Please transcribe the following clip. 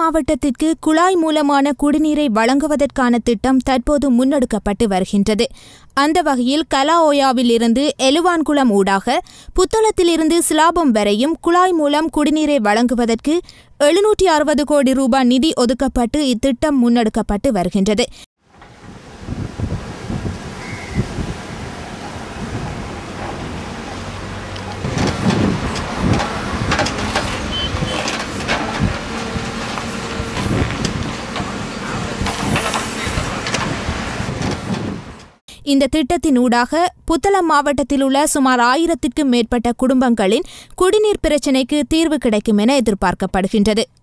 மாவட்டத்திற்கு குழாய் மூலமான குடிநீரை வழங்குவதற்கான திட்டம் தற்போது முன்னெடுக்கப்பட்டு வருகின்றது. அந்த வகையில் கலாஓயாவில் இருந்து எலுவான்குளம் ஊடாக புத்தளத்திலிருந்து சிலாபம் வரையும் குழாய் மூலம் குடிநீரை வழங்குவதற்கு 760 கோடி ரூபாய் நிதி ஒதுக்கப்பட்டு இத்திட்டம் முன்னெடுக்கப்பட்டு வருகின்றது. இந்த திட்டத்தினூடாக புத்தளம் மாவட்டத்தில் உள்ள சுமார் 1000க்கும் மேற்பட்ட குடும்பங்களின் குடிநீர் பிரச்சினைக்கு தீர்வு கிடைக்கும் என எதிர்பார்க்கப்படுகின்றது.